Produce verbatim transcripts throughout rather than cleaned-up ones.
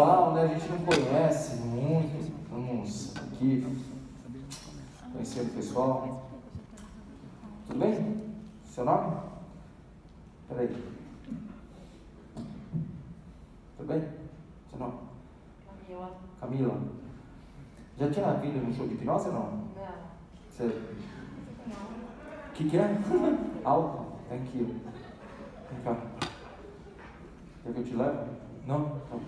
legal, né? A gente não conhece muito. Vamos aqui conhecer o pessoal. Tudo bem? Seu nome? Peraí. Tudo bem? Seu nome? Camila. Camila. Já tinha vindo no show de hipnose ou não? Não. Você... O que que é? Alto? Thank you. Vem cá. Quer que eu te leve? Não? Tá.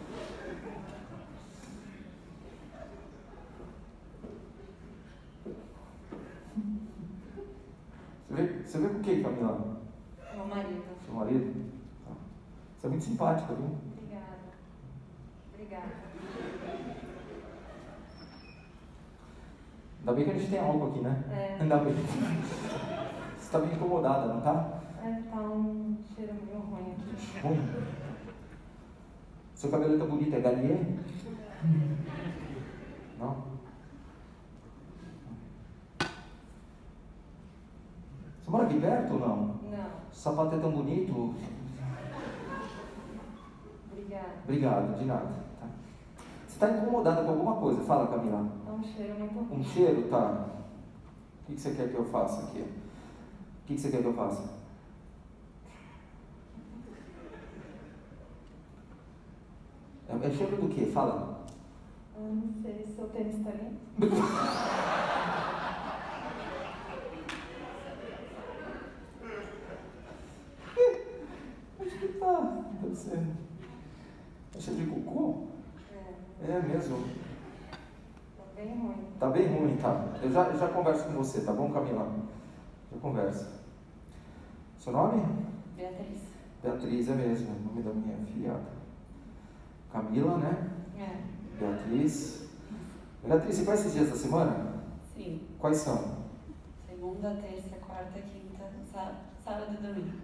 Você vê, você vê com quem, Camila? Meu marido. Seu marido? Tá. Você é muito simpática, viu? Obrigada. Obrigada. Ainda bem que a gente tem álcool aqui, né? É. Ainda bem. Você está bem incomodada, não tá? É, tá um cheiro meio ruim aqui. Ruim? Seu cabelo tá bonito, é Garnier? Não? Você mora aqui perto ou não? Não. O sapato é tão bonito. Obrigada. Obrigado, de nada. Tá. Você está incomodada com alguma coisa? Fala, Camila. É um cheiro muito ruim. Um cheiro? Tá. O que que você quer que eu faça aqui? O que que você quer que eu faça? É, é cheiro do quê? Fala. Eu não sei, seu tênis tá limpo? Acho que tá. Deve ser. É cheiro de cocô? É. É mesmo. Tá bem ruim. Tá bem ruim, tá? Eu já, eu já converso com você, tá bom, Camila? Já converso. Seu nome? Beatriz. Beatriz, é mesmo, é o nome da minha filhada. Camila, né? É. Beatriz. Beatriz, você conhece os dias da semana? Sim. Quais são? Segunda, terça, quarta, quinta, sábado, sábado e domingo.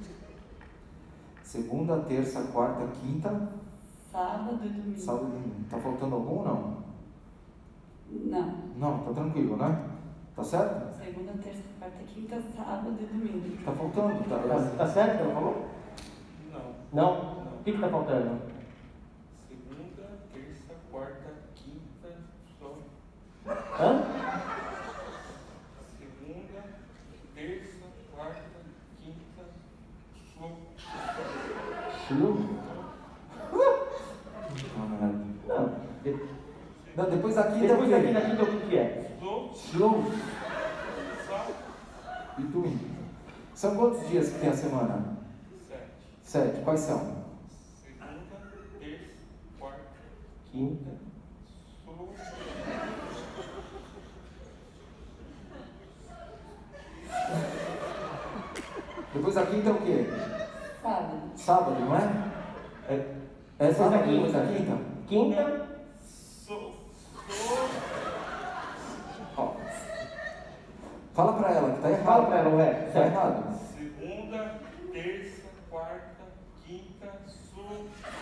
Segunda, terça, quarta, quinta, Sábado e domingo. sábado e domingo. Tá faltando algum ou não? Não. Não, tá tranquilo, né? Tá certo? Segunda, terça, quarta, quinta, sábado e domingo. Tá faltando, tá? Tá, tá certo que ela falou? Não. Não? Não. O que que tá faltando? Segunda, terça, quarta, quinta, só. Hã? Segunda, terça, quarta, quinta, só. Chu? Não. Não, depois da quinta Depois é o daqui quê? na quinta o que que é? Só, Slow só, e domingo. São quantos dias que tem a semana? sete. Sete. Quais são? Segunda, terça, quarta, Quinta. só. Depois da quinta é o quê? Sábado. Sábado, não é? É, é sábado depois da quinta? Quinta. Só, só. Ó. Fala pra ela que tá errado. Fala pra ela, ué. Tá Certo. errado. Segunda, terça, quarta, quinta, só.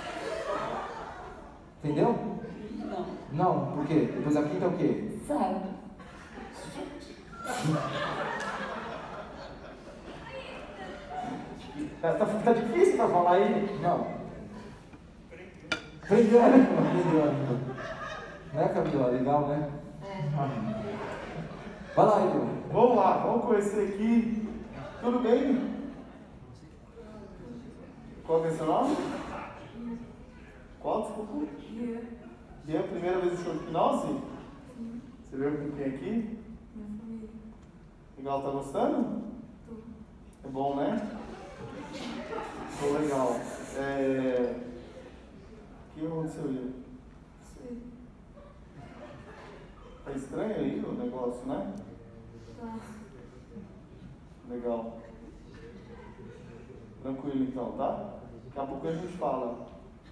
Entendeu? Não. Não, por quê? Depois da quinta é o quê? Sábado. Tá, tá, tá difícil pra falar aí. Não. Aprendeu ainda, aprendeu ainda. Né, Camila? Legal, né? É. Vai lá, Edu. Vamos lá, vamos conhecer aqui. Tudo bem? Qual que é seu nome? Qual, desculpa? Bia, primeira vez no show de hipnose? Você veio com quem aqui? Legal, tá gostando? É bom, né? Ficou legal. É... O que aconteceu aí? Tá estranho aí o negócio, né? Legal. Tranquilo então, tá? Daqui a pouco a gente fala.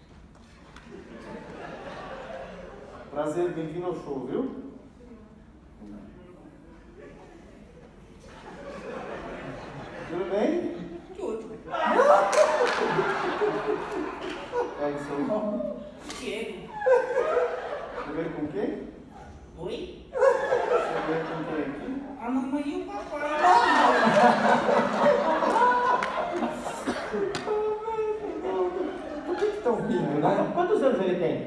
Prazer, bem-vindo ao show, viu? Tudo bem? Tudo. É isso aí. Diego. Você veio com quem? Oi? Você veio com quem aqui? A mamãe e o papai. Por que estão rindo, né? Quantos anos ele tem?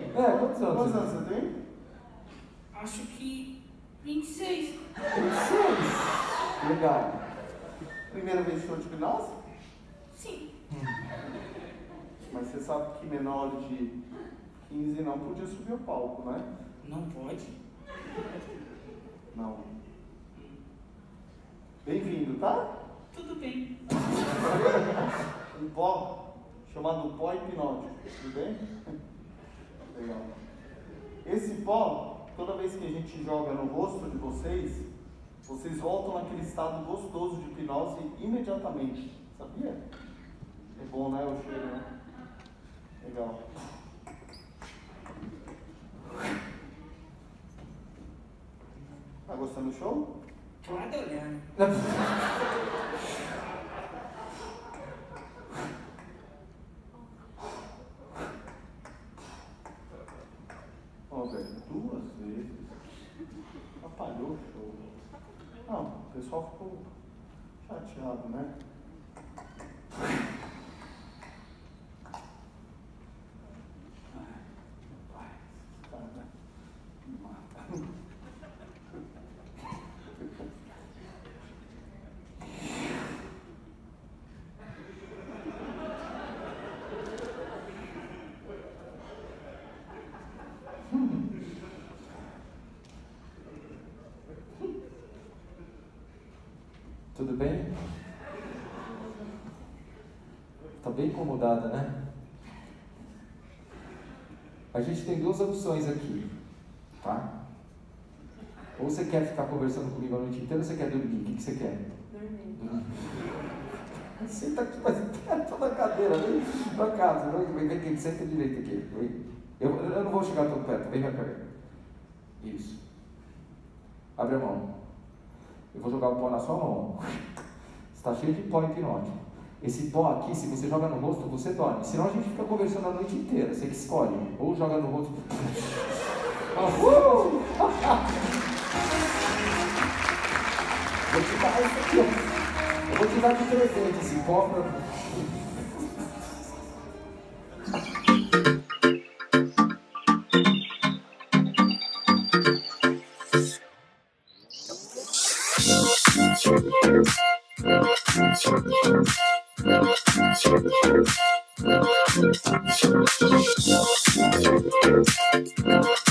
Acho que vinte e seis. vinte e seis. Legal. Primeira vez que show de hipnose? Sim. Mas você sabe que menor de quinze não podia subir ao palco, né? Não pode? Não. Bem-vindo, tá? Tudo bem. Um pó chamado pó hipnótico, tudo bem? Legal. Esse pó, toda vez que a gente joga no rosto de vocês, vocês voltam naquele estado gostoso de hipnose imediatamente, sabia? É bom, né, o cheiro, né? Legal. Tá gostando do show? Tô adorando. Ó, velho, duas vezes. Atrapalhou o show. Não, o pessoal ficou chateado, né? Ai, meu pai, esse cara me mata. Tudo bem? Tá bem incomodada, né? A gente tem duas opções aqui, tá? Ou você quer ficar conversando comigo a noite inteira ou você quer dormir? O que, que você quer? Dormir. Senta aqui mais perto da cadeira, vem pra casa, vem, vem aqui, senta direito aqui. Vem. Eu, eu não vou chegar tão perto, vem pra cá. Isso. Abre a mão. Eu vou jogar o pó na sua mão. Está cheio de pó hipnótico. Esse pó aqui, se você joga no rosto, você dorme. Senão a gente fica conversando a noite inteira. Você que escolhe. Ou joga no rosto. Uh! Vou te dar isso aqui, ó. Eu vou te dar de presente esse pó pra...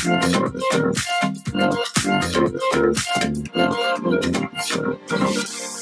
Thank you.